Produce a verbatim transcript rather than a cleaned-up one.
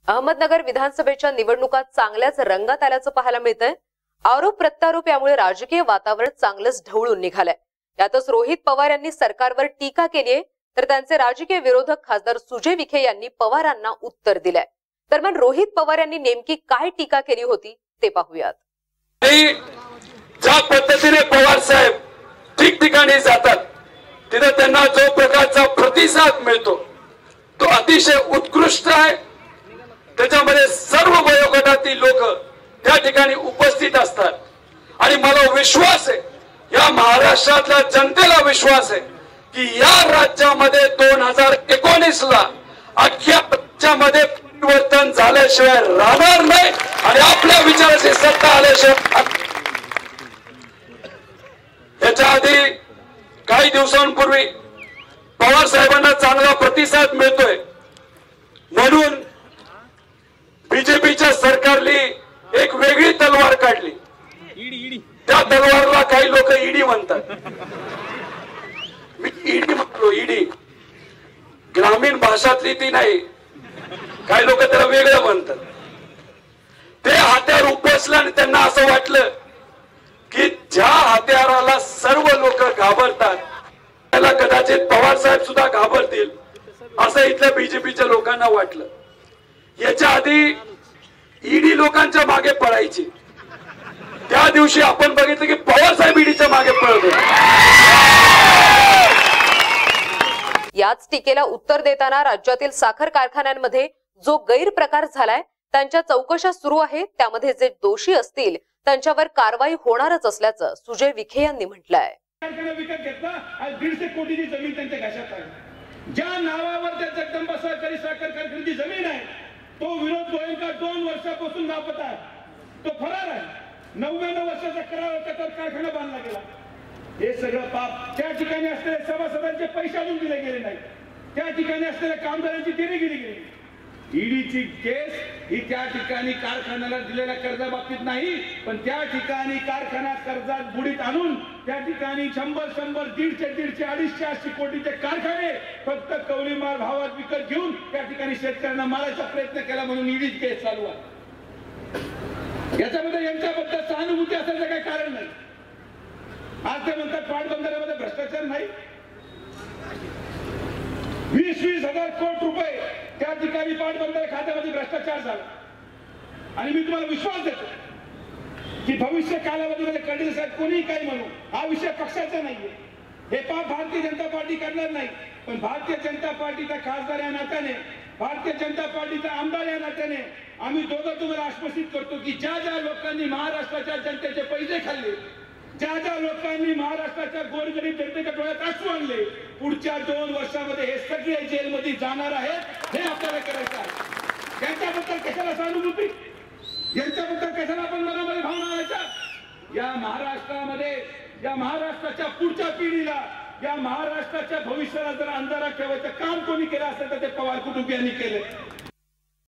अहमदनगर विधानसभेच्या निवडणुका चांगल्याच रंगात आल्याचं पाहायला मिळतंय। आरोप प्रत्यारोप यामुळे राजकीय वातावरण चांगलंच ढवळून निघालंय। यातच रोहित पवार यांनी सरकारवर टीका केली आहे, तर त्यांचे राजकीय विरोधक खासदार सुजय विखे यांनी पवारांना उत्तर दिलंय। दरम्यान रोहित पवार यांनी नेमकी काय टीका केली होती ते पाहूयात। ज्या पद्धतीने पवार साहेब ठिकठिकाणी जातात तिथे त्यांना जो प्रकारचा प्रतिसाद मिळतो तो अतिशय उत्कृष्ट आहे। त्याच्यामध्ये सर्व वयोगटातील लोक त्या ठिकाणी उपस्थित असतात आणि मला विश्वास आहे, या महाराष्ट्रातल्या जनतेला विश्वास आहे की या राज्यामध्ये दोन हजार एकोणीस ला अख्ख्या राज्यामध्ये परिवर्तन झाल्याशिवाय राहणार नाही आणि आपल्या विचाराची सत्ता आल्याशिवाय। याच्या आधी काही दिवसांपूर्वी पवार साहेबांना चांगला प्रतिसाद मिळतोय म्हणून बीजेपीच्या सरकारने एक वेगळी तलवार काढली। त्या तलवारला काही लोक ईडी म्हणतात, मी ईडी म्हणतो, ईडी ग्रामीण भाषातली ती नाही, काही लोक त्याला वेगळं म्हणतात। ते हत्यार उपसलं आणि त्यांना असं वाटलं की ज्या हत्याराला सर्व लोक घाबरतात त्याला कदाचित पवार साहेब सुद्धा घाबरतील असं इथल्या बीजेपीच्या लोकांना वाटलं। याच्या आधी ईडी लोकांच्या मागे पळायची, त्या दिवशी आपण बघितलं की पवार साहेब ईडीच्या मागे पळत होते। याच टीकेला उत्तर देताना राज्यातील साखर कारखान्यांमध्ये जो गैरप्रकार झालाय त्यांच्या चौकशा सुरू आहेत, त्यामध्ये जे दोषी असतील त्यांच्यावर कारवाई होणारच असल्याचं सुजय विखे यांनी म्हटलंय। विकत घेतला आणि दीडशे कोटीची जमीन त्यांच्या घशात आहे। ज्या नावावर त्या जगदंबा सहकारी साखर कारखान्याची जमीन आहे तो विनोद गोयंका दोन वर्षापासून नापत्ता आहे, तो फरार आहे। नव्याण्णव वर्षाचा करार त्याच्यावर कारखाना बांधला गेला। हे सगळं पाप त्या ठिकाणी असलेल्या सभासदांचे पैसे अजून दिले गेले नाही, त्या ठिकाणी असलेल्या कामगारांची देणगी दिली गेली। ईडीची केस ही त्या ठिकाणी कारखान्याला दिलेल्या कर्जाबाबतीत नाही, पण त्या ठिकाणी कारखाना कर्जात बुडीत आणून त्या ठिकाणी शंभर शंभर दीडशे दीडशे अडीचशे अशी कोटीचे कारखाने फक्त कवली माल भावात विकत घेऊन त्या ठिकाणी शेतकऱ्यांना मारायचा प्रयत्न केला म्हणून ईडीची केस चालू आहे। याच्यामध्ये यांच्याबद्दल सहानुभूती असण्याचं काही कारण नाही। आज ते म्हणतात पाटबंधाऱ्यामध्ये भ्रष्टाचार नाही। वीस वीस हजार कोटी रुपये त्या ठिकाणी पाटबंधारे खात्यामध्ये भ्रष्टाचार झाला आणि मी तुम्हाला विश्वास देतो की भविष्य कालावधीमध्ये कळेल साहेब कोणी काही म्हणू, हा विषय पक्षाचा नाहीये, हे पाप भारतीय जनता पार्टी करणार नाही। पण भारतीय जनता पार्टीचा खासदार या नात्याने, भारतीय जनता पार्टीचा आमदार या नात्याने आम्ही दोघं तुम्हाला आश्वासित करतो की ज्या ज्या लोकांनी महाराष्ट्राच्या जनतेचे पैसे खाल्ले, ज्या ज्या लोकांनी महाराष्ट्राच्या गोरगरीब जनतेच्या डोळ्यात अश्रू आणले, पुढच्या दोन वर्षामध्ये हे सगळे जेलमध्ये जाणार आहेत। हे आपल्याला करायचं आहे। यांच्याबद्दल कशाला सहानुभूती, यांच्याबद्दल कशाला आपण मनामध्ये भावना आणायच्या? या महाराष्ट्रामध्ये, या महाराष्ट्राच्या पुढच्या पिढीला, या महाराष्ट्राच्या भविष्याला जर अंधारात ठेवायचं काम कोणी केलं असेल तर ते पवार कुटुंबियांनी केले।